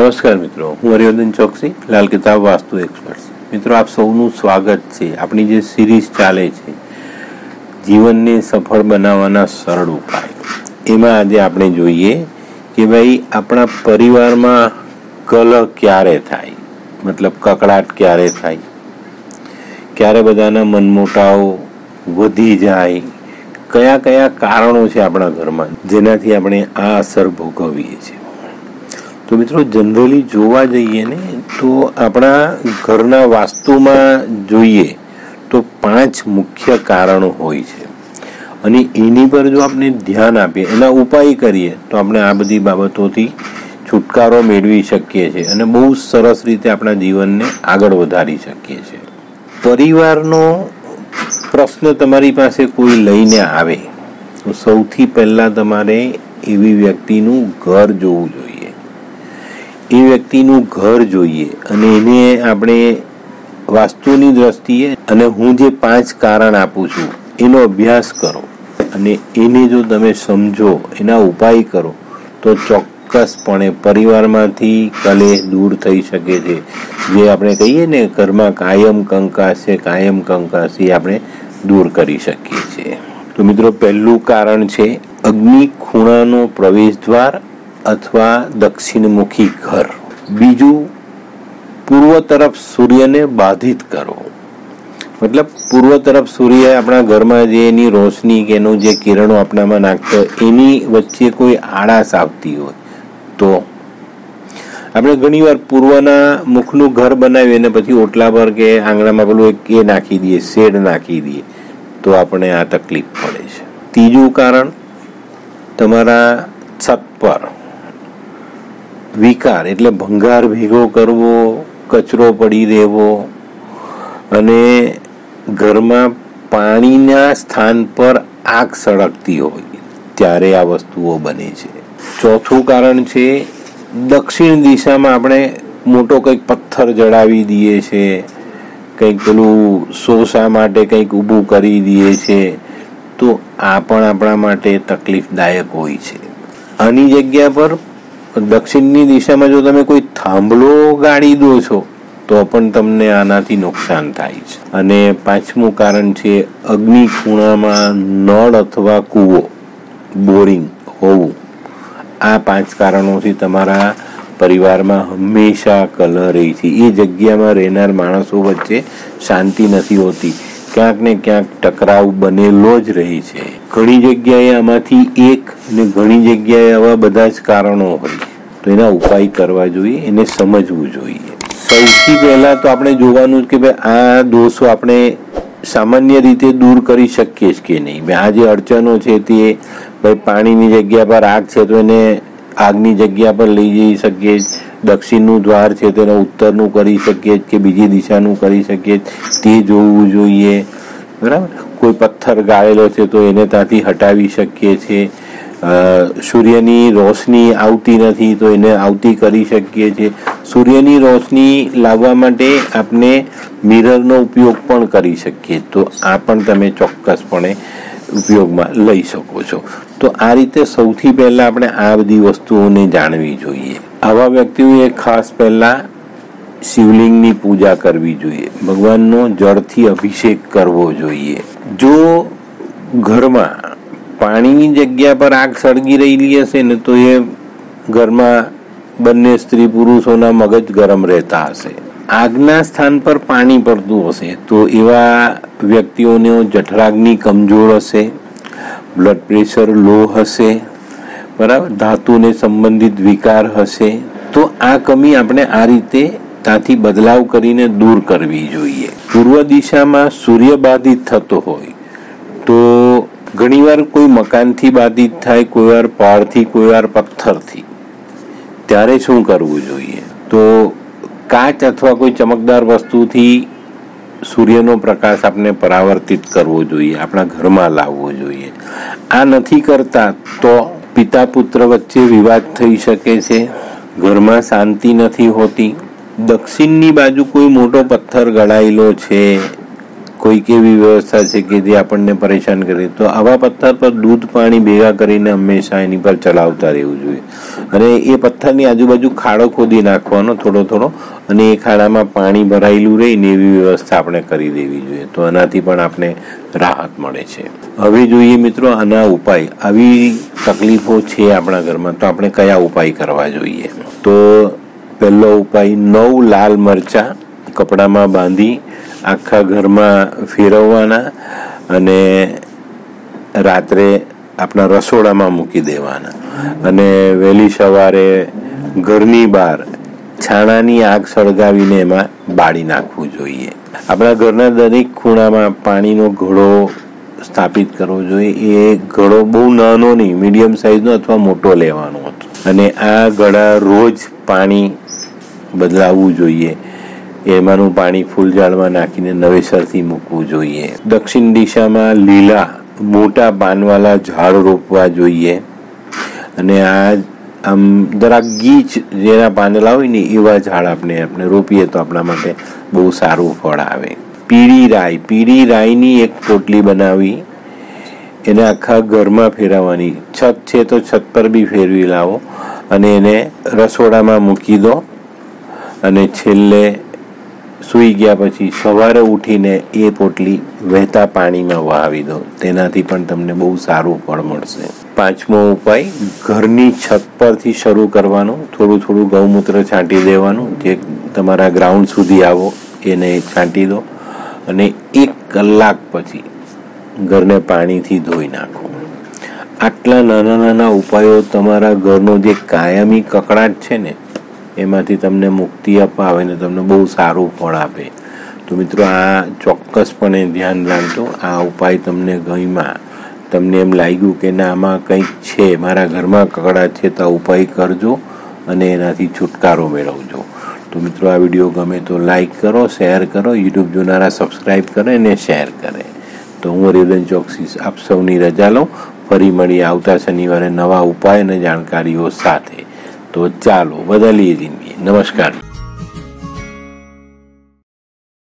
નમસ્કાર મિત્રો, હું હરિવર્ધન ચોકસી, લાલ કિતાબ વાસ્તુ એક્સપર્ટ. મિત્રો, આપ સૌનું સ્વાગત છે. આપણી જે સિરીઝ ચાલે છે જીવનને સફળ બનાવવાના સરળ ઉપાય, એમાં આજે આપણે જોઈએ કે ભાઈ આપણા પરિવારમાં કલહ ક્યારે થાય, મતલબ કકળાટ ક્યારે થાય, ક્યારે બધાના મનમોટાવ વધી જાય, કયા કયા કારણો છે આપણા ઘરમાં જેનાથી આપણે આ અસર ભોગવીએ છીએ. તો મિત્રો, જનરલી જોવા જઈએ ને તો આપણા ઘરના વાસ્તુમાં જોઈએ તો 5 મુખ્ય કારણો હોય છે, અને એની પર જો આપણે ધ્યાન આપીએ, એના ઉપાય કરીએ તો આપણે આ બધી બાબતોથી છુટકારો મેળવી શકીએ છીએ અને બહુ સરસ રીતે આપણા જીવનને આગળ વધારી શકીએ છીએ. પરિવારનો પ્રશ્ન તમારી પાસે કોઈ લઈને આવે તો સૌથી પહેલાં તમારે એવી વ્યક્તિનું ઘર જોવું જોઈએ. એ વ્યક્તિનું ઘર જોઈએ અને એને આપણે વાસ્તુની દ્રષ્ટિએ, અને હું જે 5 કારણ આપું છું એનો અભ્યાસ કરો, અને એને જો તમે સમજો, એના ઉપાય કરો તો ચોક્કસપણે પરિવારમાંથી કલેહ દૂર થઈ શકે છે. જે આપણે કહીએ ને, ઘરમાં કાયમ કંકાસ છે, કાયમ કંકાસ એ આપણે દૂર કરી શકીએ છીએ. તો મિત્રો, પહેલું કારણ છે અગ્નિ ખૂણાનો પ્રવેશ દ્વાર અથવા દક્ષિણમુખી ઘર. બીજું, પૂર્વ તરફ સૂર્યને બાધિત કરો. મતલબ પૂર્વ તરફ સૂર્ય આપણા ઘરમાં જે એની રોશની કે એનું જે કિરણો આપણામાં નાખતો હોય, એની વચ્ચે કોઈ આળાશ આવતી હોય તો આપણે ઘણીવાર પૂર્વના મુખનું ઘર બનાવીએ અને પછી ઓટલા પર કે આંગણામાં પેલું એક એ નાખી દઈએ, શેડ નાખી દઈએ, તો આપણે આ તકલીફ પડે છે. ત્રીજું કારણ, તમારા છત પર વિકાર એટલે ભંગાર ભેગો કરવો, કચરો પડી રહેવો, અને ઘરમાં પાણીના સ્થાન પર આગ સળગતી હોય ત્યારે આ વસ્તુઓ બને છે. ચોથું કારણ છે, દક્ષિણ દિશામાં આપણે મોટો કંઈક પથ્થર જડાવી દઈએ છે, કંઈક પેલું શોષા માટે કંઈક ઊભું કરી દઈએ છે, તો આ પણ આપણા માટે તકલીફદાયક હોય છે. આની જગ્યા પર દક્ષિણની દિશામાં જો તમે કોઈ થાંભલો ગાડી દો છો તો પણ તમને આનાથી નુકસાન થાય છે. અને 5મું કારણ છે, અગ્નિ ખૂણામાં નળ અથવા કૂવો, બોરિંગ હોવું. આ 5 કારણોથી તમારા પરિવારમાં હંમેશા કલહ રહી છે. એ જગ્યામાં રહેનાર માણસો વચ્ચે શાંતિ નથી હોતી, ક્યાંક ને ક્યાંક ટકરાવ બનેલો જ રહે છે. ઘણી જગ્યાએ આમાંથી એક ને ઘણી જગ્યાએ આવા બધા જ કારણો હોય, તો એના ઉપાય કરવા જોઈએ, એને સમજવું જોઈએ. સૌથી પહેલા તો આપણે જોવાનું કે ભાઈ આ દોષો આપણે સામાન્ય રીતે દૂર કરી શકીએ જ કે નહીં. આ જે અડચણો છે તે ભાઈ પાણીની જગ્યા પર આગ છે તો એને આગની જગ્યા પર લઈ જઈ શકીએ, દક્ષિણનું દ્વાર છે તો એને ઉત્તરનું કરી શકીએ કે બીજી દિશાનું કરી શકીએ, તે જોવું જોઈએ. બરાબર. કોઈ પથ્થર ગાળેલો છે તો એને ત્યાંથી હટાવી શકીએ છીએ. સૂર્યની રોશની આવતી નથી તો એને આવતી કરી શકીએ છીએ. સૂર્યની રોશની લાવવા માટે આપણે મિરરનો ઉપયોગ પણ કરી શકીએ, તો આ પણ તમે ચોક્કસપણે ઉપયોગમાં લઈ શકો છો. તો આ રીતે સૌથી પહેલા આપણે આ બધી વસ્તુઓને જાણવી જોઈએ. આવા વ્યક્તિઓએ ખાસ પહેલા શિવલિંગની પૂજા કરવી જોઈએ, ભગવાનનો જળથી અભિષેક કરવો જોઈએ. જો ઘરમાં પાણીની જગ્યા પર આગ સળગી રહેલી હશે ને તો એ ઘરમાં બંને સ્ત્રી પુરુષોના મગજ ગરમ રહેતા હશે. આગના સ્થાન પર પાણી પડતું હશે તો એવા વ્યક્તિઓનો જઠરાગ્નિ કમજોર હશે, બ્લડ પ્રેશર લો હશે, બરાબર, ધાતુને સંબંધિત વિકાર હશે. તો આ કમી આપણે આ રીતે ત્યાંથી બદલાવ કરીને દૂર કરવી જોઈએ. પૂર્વ દિશામાં સૂર્ય બાધિત થતો હોય તો ઘણીવાર કોઈ મકાનથી બાધિત થાય, કોઈ વાર પાળથી, કોઈ વાર પથ્થરથી, ત્યારે શું કરવું જોઈએ? તો કાચ અથવા કોઈ ચમકદાર વસ્તુથી સૂર્યનો પ્રકાશ આપણે પરાવર્તિત કરવો જોઈએ, આપણા ઘરમાં લાવવો જોઈએ. આ નથી કરતા તો પિતા પુત્ર વચ્ચે વિવાદ થઈ શકે છે, ઘરમાં શાંતિ નથી હોતી. દક્ષિણની બાજુ કોઈ મોટો પથ્થર ગળાયેલો છે, કોઈક એવી વ્યવસ્થા છે કે જે આપણને પરેશાન કરે, તો આવા પથ્થર પર દૂધ પાણી ભેગા કરીને હંમેશા એની પર ચલાવતા રહેવું જોઈએ. અને એ પથ્થરની આજુબાજુ ખાડો ખોદી નાખવાનો થોડો થોડો, અને એ ખાડામાં પાણી ભરાયેલું રહીને એવી વ્યવસ્થા આપણે કરી દેવી જોઈએ. તો આનાથી પણ આપણે રાહત મળે છે. હવે જોઈએ મિત્રો આના ઉપાય. આવી તકલીફો છે આપણા ઘરમાં તો આપણે કયા ઉપાય કરવા જોઈએ? તો પહેલો ઉપાય, 9 લાલ મરચાં કપડામાં બાંધી આખા ઘરમાં ફેરવવાના અને રાત્રે આપણા રસોડામાં મૂકી દેવાના, અને વહેલી સવારે ઘરની બહાર છાણાની આગ સળગાવીને એમાં બાળી નાખવું જોઈએ. આપણા ઘરના દરેક ખૂણામાં પાણીનો ઘડો સ્થાપિત કરવો જોઈએ. એ ઘડો બહુ નાનો નહીં, મીડિયમ સાઇઝનો અથવા મોટો લેવાનો હતો, અને આ ઘડા રોજ પાણી બદલાવવું જોઈએ. એમાંનું પાણી ફૂલઝાડમાં નાખીને નવેસરથી મૂકવું જોઈએ. દક્ષિણ દિશામાં લીલા મોટા પાનવાળા ઝાડ રોપવા જોઈએ, અને આ આમ જરાક ગીચ જેના પાંદડા હોય ને એવા ઝાડ આપણે રોપીએ તો આપણા માટે બહુ સારું ફળ આવે. પીળી રાઈની એક પોટલી બનાવી એને આખા ઘરમાં ફેરવવાની. છત છે તો છત પર બી ફેરવી લાવો, અને એને રસોડામાં મૂકી દો, અને છેલ્લે સૂઈ ગયા પછી સવારે ઉઠીને એ પોટલી વહેતા પાણીમાં વહાવી દો. તેનાથી પણ તમને બહુ સારું ફળ મળશે. 5મો ઉપાય, ઘરની છત પરથી શરૂ કરવાનો. થોડું થોડું ગૌમૂત્ર છાંટી દેવાનું, જે તમારા ગ્રાઉન્ડ સુધી આવો એને છાંટી દો, અને 1 કલાક પછી ઘરને પાણીથી ધોઈ નાખો. આટલા નાના નાના ઉપાયો તમારા ઘરનો જે કાયમી કકળાટ છે ને એમાંથી તમને મુક્તિ અપાવે ને તમને બહુ સારું ફળ આપે. તો મિત્રો આ ચોક્કસપણે ધ્યાન રાખજો. આ ઉપાય તમને ગમ્યા, તમને એમ લાગ્યું કે ના આમાં કંઈક છે, મારા ઘરમાં કકળાટ છે, તો આ ઉપાય કરજો અને એનાથી છુટકારો મેળવજો. તો મિત્રો આ વિડીયો ગમે તો લાઈક કરો, શેર કરો, યુટ્યુબ જોનારા સબસ્ક્રાઈબ કરે અને શેર કરે. તો હું હરિવર્ધન ચોકસી આપ સૌની રજા લઉં. ફરી મળીએ આવતા શનિવારે નવા ઉપાય અને જાણકારીઓ સાથે. તો ચાલો બદલીએ જિંદગી. નમસ્કાર.